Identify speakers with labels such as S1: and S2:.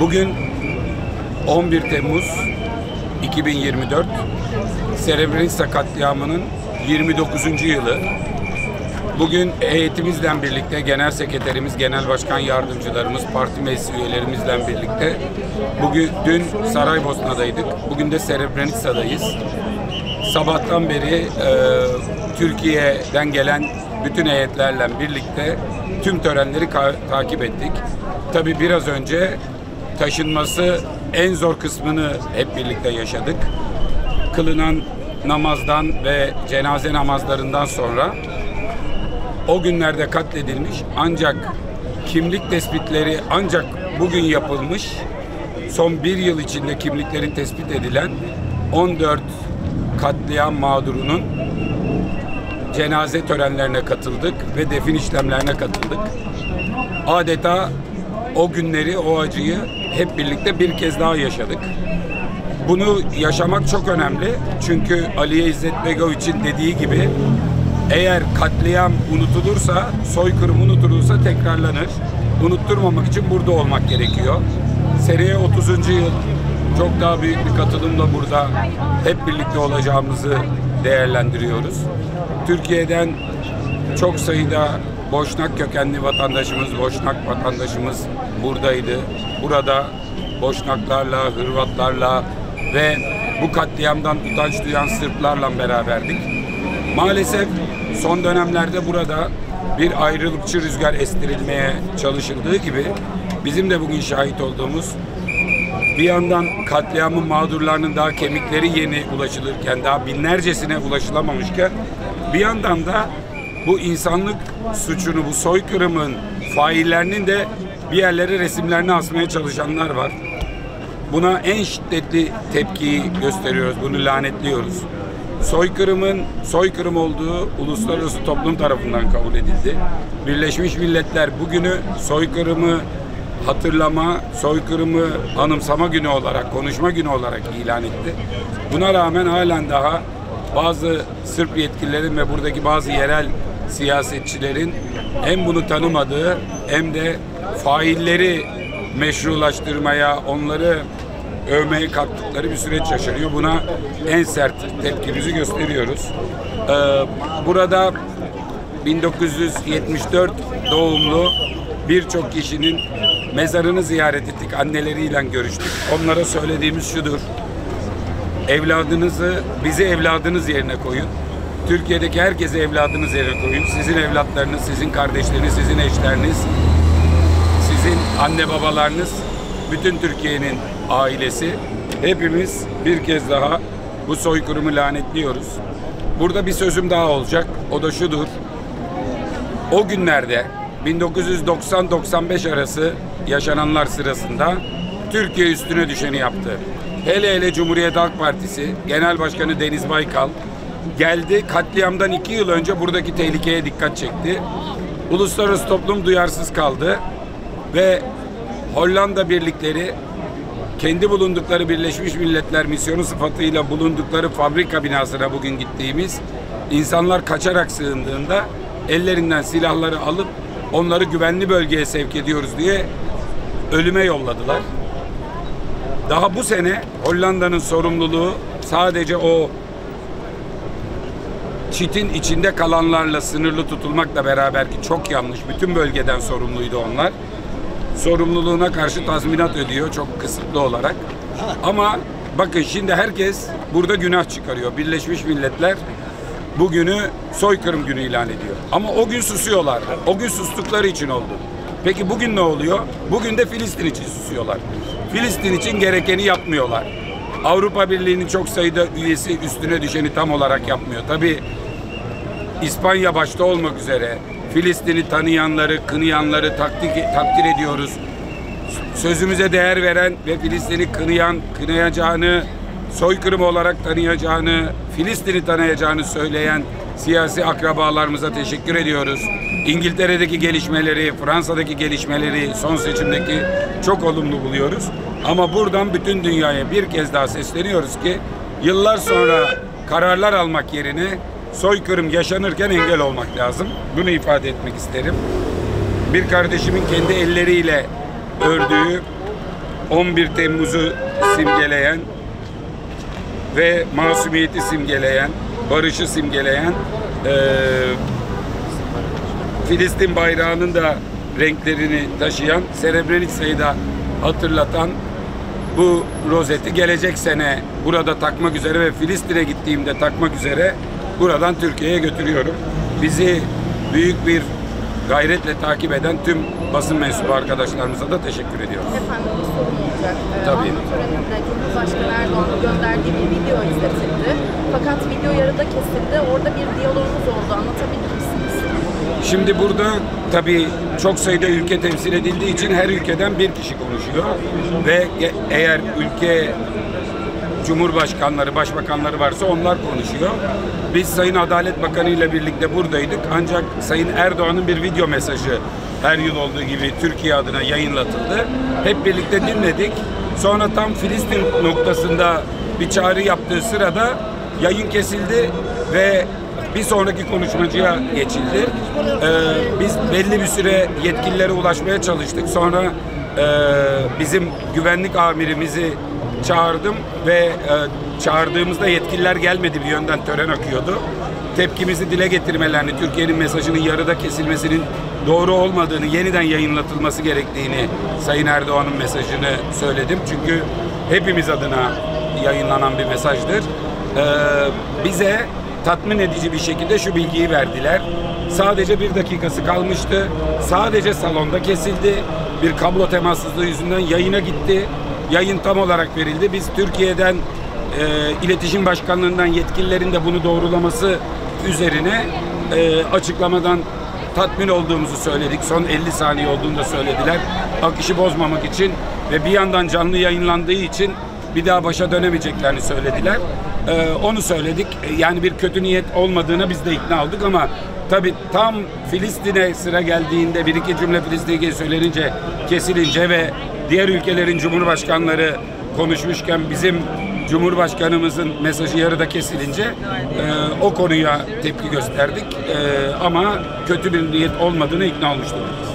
S1: Bugün 11 Temmuz 2024, Srebrenica katliamının 29. yılı. Bugün heyetimizle birlikte, genel sekreterimiz, genel başkan yardımcılarımız, parti meclis üyelerimizle birlikte dün Saraybosna'daydık. Bugün de Srebrenica'dayız. Sabahtan beri Türkiye'den gelen bütün heyetlerle birlikte tüm törenleri takip ettik. Tabii biraz önce taşınması en zor kısmını hep birlikte yaşadık. Kılınan namazdan ve cenaze namazlarından sonra o günlerde katledilmiş, ancak kimlik tespitleri ancak bugün yapılmış, son bir yıl içinde kimliklerin tespit edilen 14 katliam mağdurunun cenaze törenlerine katıldık ve defin işlemlerine katıldık. Adeta o günleri, o acıyı hep birlikte bir kez daha yaşadık. Bunu yaşamak çok önemli. Çünkü Aliye İzzet Begoviç'in dediği gibi, eğer katliam unutulursa, soykırım unutulursa tekrarlanır. Unutturmamak için burada olmak gerekiyor. Seriye 30. yıl, çok daha büyük bir katılımla burada hep birlikte olacağımızı değerlendiriyoruz. Türkiye'den çok sayıda Boşnak kökenli vatandaşımız, Boşnak vatandaşımız buradaydı. Burada Boşnaklarla, Hırvatlarla ve bu katliamdan utanç duyan Sırplarla beraberdik. Maalesef son dönemlerde burada bir ayrılıkçı rüzgar estirilmeye çalışıldığı gibi, bizim de bugün şahit olduğumuz, bir yandan katliamın mağdurlarının daha kemikleri yeni ulaşılırken, daha binlercesine ulaşılamamışken, bir yandan da bu insanlık suçunu, bu soykırımın faillerinin de bir yerlere resimlerini asmaya çalışanlar var. Buna en şiddetli tepkiyi gösteriyoruz, bunu lanetliyoruz. Soykırımın soykırım olduğu uluslararası toplum tarafından kabul edildi. Birleşmiş Milletler bugünü soykırımı hatırlama, soykırımı anımsama günü olarak, konuşma günü olarak ilan etti. Buna rağmen halen daha bazı Sırp yetkililerin ve buradaki bazı yerel siyasetçilerin hem bunu tanımadığı hem de failleri meşrulaştırmaya, onları övmeye kalktıkları bir süreç yaşanıyor. Buna en sert tepkimizi gösteriyoruz. Burada 1974 doğumlu birçok kişinin mezarını ziyaret ettik, anneleriyle görüştük. Onlara söylediğimiz şudur: evladınızı, bizi evladınız yerine koyun. Türkiye'deki herkesi evladınız yerine koyun. Sizin evlatlarınız, sizin kardeşleriniz, sizin eşleriniz, sizin anne babalarınız, bütün Türkiye'nin ailesi, hepimiz bir kez daha bu soykırımı lanetliyoruz. Burada bir sözüm daha olacak. O da şudur: o günlerde 1990-95 arası yaşananlar sırasında Türkiye üstüne düşeni yaptı. Hele hele Cumhuriyet Halk Partisi Genel Başkanı Deniz Baykal geldi, katliamdan 2 yıl önce buradaki tehlikeye dikkat çekti. Uluslararası toplum duyarsız kaldı ve Hollanda birlikleri kendi bulundukları Birleşmiş Milletler misyonu sıfatıyla bulundukları fabrika binasına bugün gittiğimiz insanlar kaçarak sığındığında ellerinden silahları alıp onları güvenli bölgeye sevk ediyoruz diye ölüme yolladılar. Daha bu sene Hollanda'nın sorumluluğu sadece o çitin içinde kalanlarla sınırlı tutulmakla beraber, ki çok yanlış, bütün bölgeden sorumluydu onlar. Sorumluluğuna karşı tazminat ödüyor çok kısıtlı olarak. Ama bakın şimdi herkes burada günah çıkarıyor. Birleşmiş Milletler bugünü soykırım günü ilan ediyor. Ama o gün susuyorlardı. O gün sustukları için oldu. Peki bugün ne oluyor? Bugün de Filistin için susuyorlar. Filistin için gerekeni yapmıyorlar. Avrupa Birliği'nin çok sayıda üyesi üstüne düşeni tam olarak yapmıyor. Tabii İspanya başta olmak üzere Filistin'i tanıyanları, kınayanları takdir ediyoruz. Sözümüze değer veren ve Filistin'i kınayacağını, soykırım olarak tanıyacağını, Filistin'i tanıyacağını söyleyen siyasi akrabalarımıza teşekkür ediyoruz. İngiltere'deki gelişmeleri, Fransa'daki gelişmeleri, son seçimdeki çok olumlu buluyoruz. Ama buradan bütün dünyaya bir kez daha sesleniyoruz ki yıllar sonra kararlar almak yerine soykırım yaşanırken engel olmak lazım. Bunu ifade etmek isterim. Bir kardeşimin kendi elleriyle ördüğü 11 Temmuz'u simgeleyen ve masumiyeti simgeleyen, barışı simgeleyen, Filistin bayrağının da renklerini taşıyan, Srebrenica'yı da hatırlatan bu rozeti gelecek sene burada takmak üzere ve Filistin'e gittiğimde takmak üzere buradan Türkiye'ye götürüyorum. Bizi büyük bir gayretle takip eden tüm basın mensubu arkadaşlarımıza da teşekkür ediyoruz.
S2: Efendim bir sorun olacak.
S1: Tabii.
S2: Anma töreninde Cumhurbaşkanı Erdoğan'ın gönderdiği bir video izletildi. Fakat video yarıda kesildi. Orada bir diyalogumuz oldu. Anlatabilir misiniz?
S1: Şimdi burada tabii çok sayıda ülke temsil edildiği için her ülkeden bir kişi konuşuyor ve eğer ülke cumhurbaşkanları, başbakanları varsa onlar konuşuyor. Biz Sayın Adalet Bakanı ile birlikte buradaydık ancak Sayın Erdoğan'ın bir video mesajı her yıl olduğu gibi Türkiye adına yayınlatıldı. Hep birlikte dinledik. Sonra tam Filistin noktasında bir çağrı yaptığı sırada yayın kesildi ve bir sonraki konuşmacıya geçildi. Biz belli bir süre yetkililere ulaşmaya çalıştık. Sonra bizim güvenlik amirimizi çağırdım ve çağırdığımızda yetkililer gelmedi, bir yönden tören akıyordu. Tepkimizi dile getirmelerini, Türkiye'nin mesajının yarıda kesilmesinin doğru olmadığını, yeniden yayınlatılması gerektiğini, Sayın Erdoğan'ın mesajını söyledim. Çünkü hepimiz adına yayınlanan bir mesajdır. Bize tatmin edici bir şekilde şu bilgiyi verdiler. Sadece 1 dakikası kalmıştı. Sadece salonda kesildi. Bir kablo temassızlığı yüzünden yayına gitti. Yayın tam olarak verildi. Biz Türkiye'den İletişim Başkanlığı'ndan yetkililerin de bunu doğrulaması üzerine açıklamadan tatmin olduğumuzu söyledik. Son 50 saniye olduğunu da söylediler. Akışı bozmamak için ve bir yandan canlı yayınlandığı için bir daha başa dönemeyeceklerini söylediler. Onu söyledik. Yani bir kötü niyet olmadığına biz de ikna olduk ama tabii tam Filistin'e sıra geldiğinde bir iki cümle Filistin'e söylenince, kesilince ve diğer ülkelerin cumhurbaşkanları konuşmuşken bizim Cumhurbaşkanımızın mesajı yarıda kesilince o konuya tepki gösterdik. Ama kötü bir niyet olmadığını ikna olmuştuk.